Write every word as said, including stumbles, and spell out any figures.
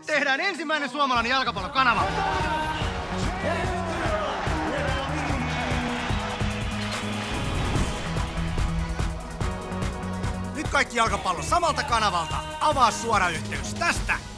tehdään ensimmäinen suomalainen jalkapallokanava. Nyt kaikki jalkapallo samalta kanavalta. Avaa suora yhteys tästä.